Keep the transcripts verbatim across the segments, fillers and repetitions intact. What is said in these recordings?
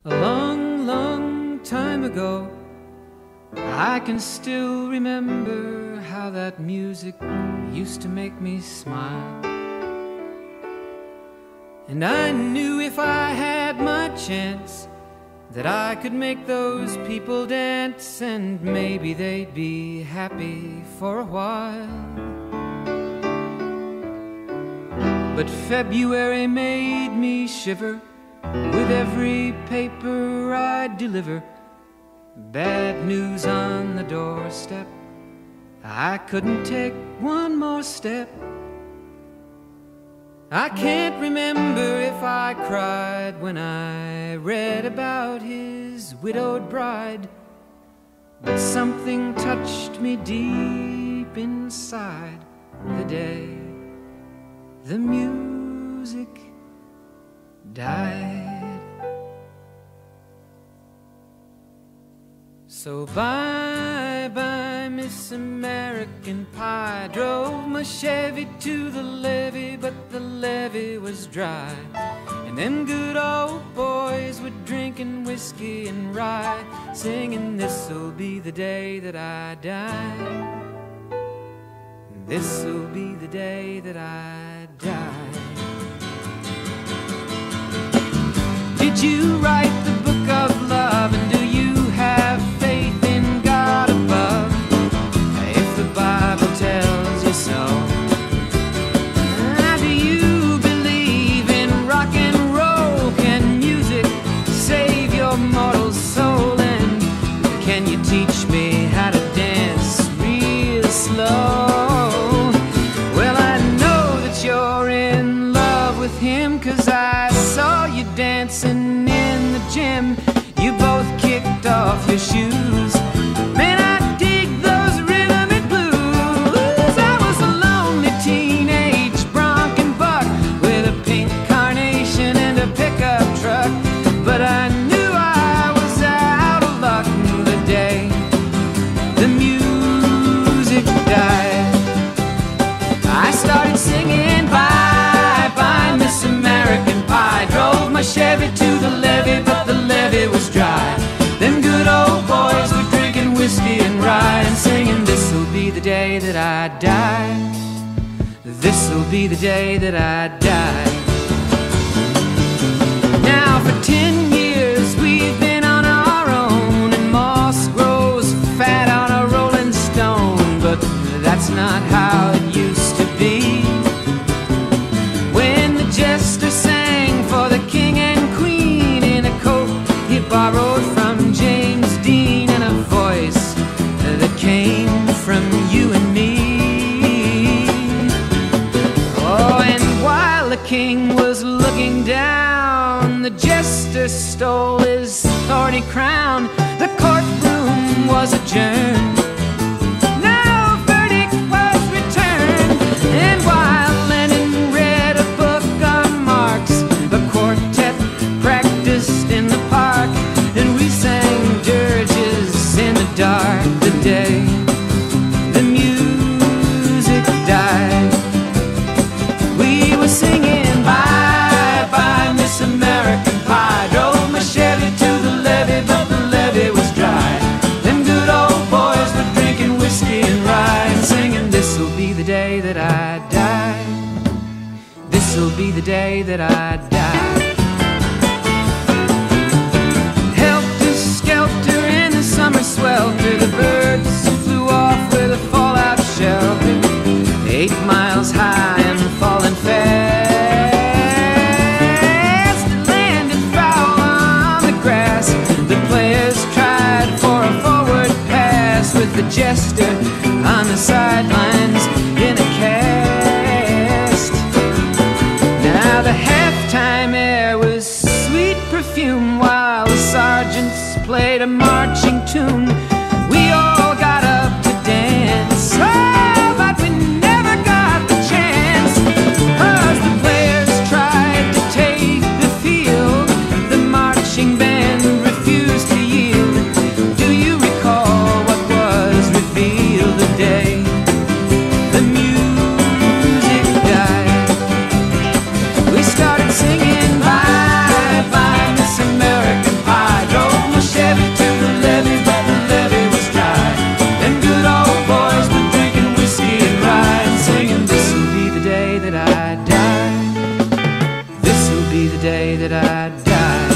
A long, long time ago, I can still remember how that music used to make me smile. And I knew if I had my chance that I could make those people dance, and maybe they'd be happy for a while. But February made me shiver with every paper I deliver. Bad news on the doorstep, I couldn't take one more step. I can't remember if I cried when I read about his widowed bride, but something touched me deep inside the day the music died. So bye-bye, Miss American Pie. Drove my Chevy to the levee, but the levee was dry. And them good old boys were drinking whiskey and rye, singing, "This'll be the day that I die. This'll be the day that I die." Did you write the book of love, and do you have faith in God above? If the Bible tells you so, do you believe in rock and roll? Can music save your mortal soul? And can you teach me how to dance real slow? Well, I know that you're in love with him, 'cause I saw you dancing in the gym. You both kicked off your shoes. Man, I dig those rhythm and blues. I was a lonely teenage bronc and buck with a pink carnation and a pickup truck, but I knew I was out of luck the day the music died. I started singing bye-bye, Miss American Pie. Drove my Chevy to the levee, but the levee was dry. Them good old boys were drinking whiskey and rye, and singing, "This'll be the day that I die. This'll be the day that I die." Now for ten years we've been on our own, and moss grows fat on a rolling stone, but that's not how it used to be. When the jester sang for the king and queen in a coat he borrowed from James Dean, and a voice that came from you and me. Oh, and while the king was looking down, the jester stole his thorny crown. The courtroom was adjourned. No verdict was returned. And while Lenin read a book on Marx, the quartet practiced in the park, and we sang dirges in the dark the day the music died. We were singing bye-bye, Miss American Pie. Drove my Chevy to the levee, but the levee was dry. Them good old boys were drinking whiskey and rye, and singing, "This'll be the day that I die. This'll be the day that I die." Helter-skelter in the summer swelter, the birds flew off with a fallout shelter, eight miles high and falling fast. It landed foul on the grass. The players tried for a forward pass, with the jester on the sidelines in a cast. Now the halftime air was sweet perfume, while the sergeants played a marching tune. We all got up to dance, oh, but we never got the chance, 'cause the players tried to take the field. The marching band refused to yield. Do you recall what was revealed the day the music died? We started singing bye-bye, Miss American Pie. I died.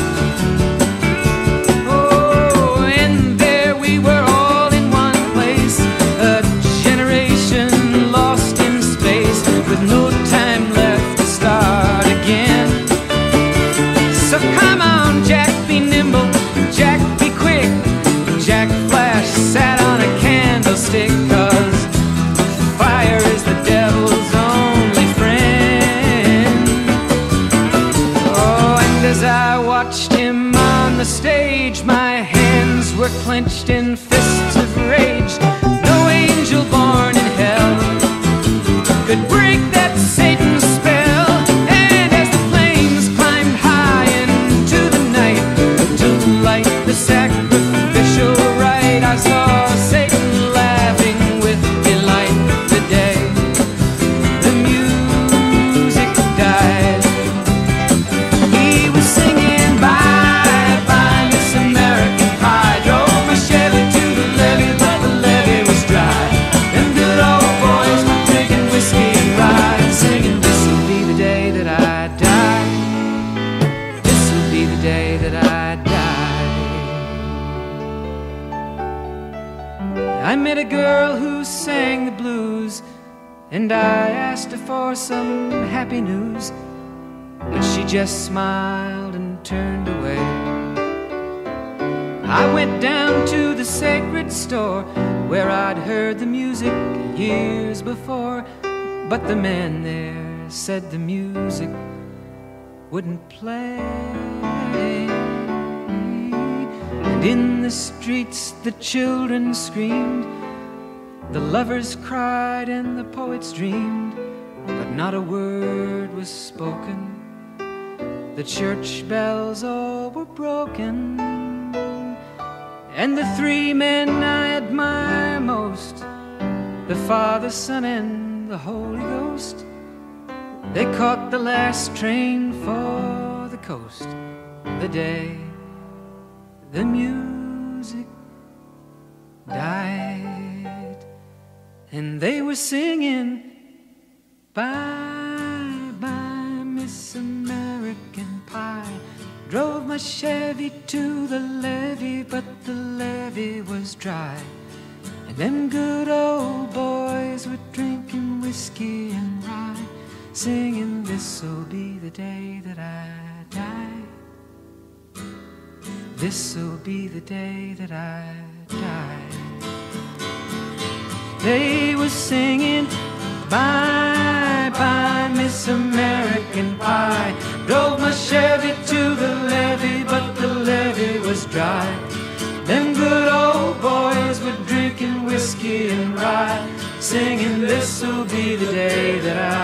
Oh, and there we were all in one place, a generation lost in space, with no time left to start again. So come on, Jack, be nimble, Jack, be quick. Jack Flash sat on a candlestick, 'cause fire is the devil's only friend. Oh, and as I watched him on the stage, my hands were clenched in fists of rage. No angel born in hell could break that Satan spell. And as the flames climbed high into the night to light the sacrificial rite, I saw Satan laughing with delight the day the music died. He was singing bye bye Miss American Pie, drove my Chevy to the levee, but the levee was dry. Them good old boys were drinking whiskey and rye, and singing, this'll be the day that I die. This'll be the day that I die. I met a girl who sang the blues, and I asked her for some happy news, but she just smiled and turned away. I went down to the sacred store where I'd heard the music years before, but the man there said the music wouldn't play. And in the streets the children screamed, the lovers cried and the poets dreamed, but not a word was spoken. The church bells all were broken, and the three men I admire most, the Father, Son, and the Holy Ghost, they caught the last train for the coast the day the music died. And they were singing bye bye Miss American Pie, drove my Chevy to the levee, but the levee was dry. And them good old boys were drinking whiskey and rye, singing, this'll be the day that I die. This'll be the day that I die. They were singing bye bye Miss American Pie, drove my Chevy to the levee, but the levee was dry. Them good old boys were drinking whiskey and rye, singing, this'll be the day that I